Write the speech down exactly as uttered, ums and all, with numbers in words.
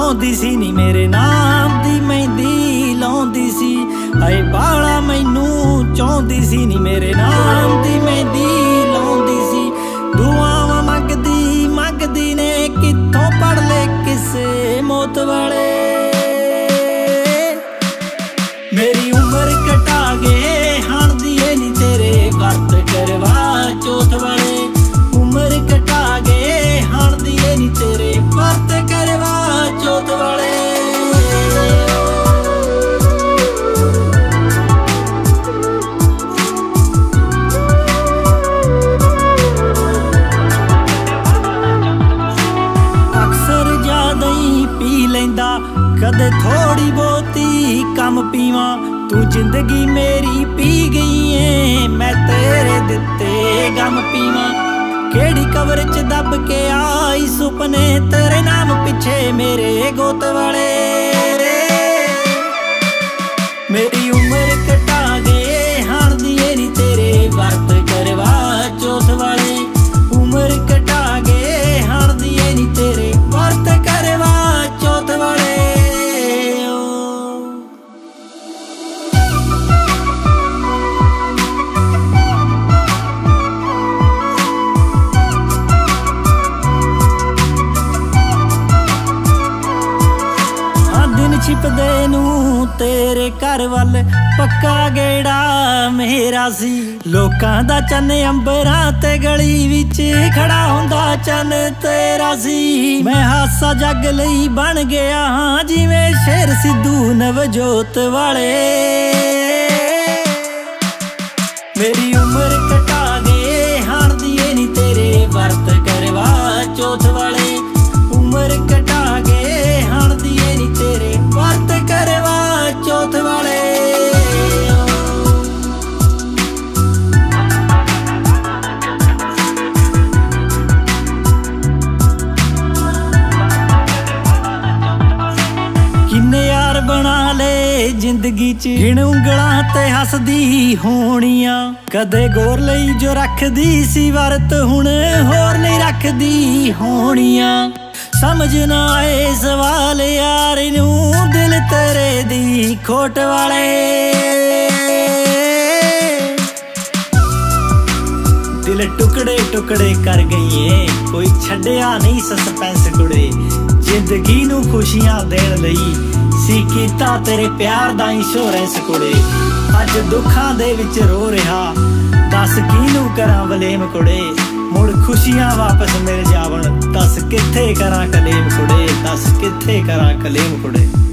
ਚਾਹੁੰਦੀ ਸੀ ਨੀ ਮੇਰੇ ਨਾਮ ਦੀ ਮਹਿੰਦੀ ਲਾਉਂਦੀ ਸੀ। ਹਾਏ ਬਾਲਾ ਮੈਨੂੰ ਚਾਹੁੰਦੀ ਸੀ ਨੀ ਮੇਰੇ ਨਾਮ ਦੀ ਮਹਿੰਦੀ ਲਾਉਂਦੀ ਸੀ। ਦੁਆਵਾਂ ਮੰਗਦੀ ਮੰਗਦੀ ਨੇ ਕਿੱਥੋਂ ਪੜ ਲੈ ਕਿਸੇ ਮੌਤ ਵਾਲੇ। ਮੇਰੀ ਉਮਰ ਘਟਾ ਗਏ ਹਣਦੀ ਏ ਨੀ ਤੇਰੇ ਵਰਤ ਕਰਵਾ ਚੌਥ ਵਾਲੇ। ਉਮਰ ਘਟਾ ਗਏ ਹਣਦੀ ਏ ਨੀ ਤੇਰੇ ਵਰਤ ਕਰਵਾ ਚੌਥ ਵਾਲੇ। ਅਕਸਰ ਜ਼ਿਆਦਾ ਹੀ ਪੀ ਲੈਂਦਾ ਕਦੇ ਥੋੜੀ ਬਹੁਤੀ ਕਮ ਪੀਵਾਂ। ਤੂੰ ਜ਼ਿੰਦਗੀ ਮੇਰੀ ਪੀ ਗਈ ਏ ਮੈਂ ਤੇਰੇ ਦਿੱਤੇ ਗਮ ਪੀਵਾਂ। ਕਿਹੜੀ ਕਬਰ ਚ ਦੱਬ ਕੇ ਆਈ ਸੁਪਨੇ ਤੇਰੇ ਨਾਮ ਪਿੱਛੇ ਮੇਰੇ ਗੋਤ ਵਾਲੇ। ਮੇਰੀ ਉਮਰ ਘਟਾ ਗਏ ਹਣਦੀ ਏ ਨੀ ਤੇਰੇ ਵਰਤ ਕਰਵਾ ਚੌਥ ਵਾਲੇ। ਉਮਰ ਘਟਾ ਗਏ ਹਣਦੀ ਏ ਨੀ ਤੇਰੇ ਵਰਤ ਕਰਵਾ ਚੌਥ ਵਾਲੇ। ਛਿਪਦੇ ਨੂੰ ਤੇਰੇ ਘਰ ਵੱਲ ਪੱਕਾ ਗੇੜਾ ਮੇਰਾ ਸੀ। ਲੋਕਾਂ ਦਾ ਚੰਨ ਅੰਬਰਾਂ ਤੇ ਗਲੀ ਵਿੱਚ ਖੜਾ ਹੁੰਦਾ ਚੰਨ ਤੇਰਾ ਸੀ। ਮੈਂ ਹਾਸਾ ਜੱਗ ਲਈ ਬਣ ਗਿਆ ਹਾਂ ਜਿਵੇਂ ਸ਼ੇਰ ਸਿੱਧੂ ਨਵਜੋਤ ਵਾਲੇ। ਮੇਰੀ ਉਮਰ ਘਟਾ ਗਏ ਹਣਦੀ ਏ ਨੀ ਤੇਰੇ ਵਰਤ ਕਰਵਾ ਚੌਥ ਵਾਲੇ। ਉਮਰ ਘਟਾ ਗਏ ਹਣਦੀ ਏ ਨੀ ਤੇਰੇ ਵਰਤ ਕਰਵਾ ਚੌਥ ਵਾਲੇ। ਕਿੰਨੇ ਯਾਰ ਬਣਾ ਲਏ ਜ਼ਿੰਦਗੀ ਚ ਗਿਣ ਉਂਗਲਾਂ ਤੇ ਹੱਸਦੀ ਹੋਣੀਆਂ। ਕਦੇ ਗੌਰ ਲਈ ਜੋ ਰੱਖਦੀ ਸੀ ਵਰਤ ਹੁਣ ਹੋਰ ਨਹੀਂ ਰੱਖਦੀ ਹੋਣੀਆਂ। ਸਮਝ ਨਾ ਆਏ ਸਵਾਲ ਯਾਰ ਨੂੰ ਦਿਲ ਤੇਰੇ ਦੀ ਖੋਟ ਵਾਲੇ। ਦਿਲ ਟੁਕੜੇ ਟੁਕੜੇ ਕਰ ਗਈਏ ਕੋਈ ਛੱਡਿਆ ਨਹੀਂ ਸਸਪੈਂਸ ਕੁੜੇ। ਜ਼ਿੰਦਗੀ ਨੂੰ ਖੁਸ਼ੀਆਂ ਦੇਣ ਲਈ ਸੀ ਕੀਤਾ ਤੇਰੇ ਪਿਆਰ ਦਾ ਇੰਸ਼ੋਰੈਂਸ ਕੁੜੇ। ਅੱਜ ਦੁੱਖਾਂ ਦੇ ਵਿੱਚ ਰੋ ਰਿਹਾ ਦੱਸ ਕਿਹਨੂੰ ਕਰਾਂ ਬਲੇਮ ਕੁੜੇ। ਮੁੜ ਖੁਸ਼ੀਆਂ ਵਾਪਸ ਮਿਲ ਜਾਵਣ ਦੱਸ ਕਿੱਥੇ ਕਰਾਂ ਕਲੇਮ ਕੁੜੇ। ਦੱਸ ਕਿੱਥੇ ਕਰਾਂ ਕਲੇਮ ਕੁੜੇ।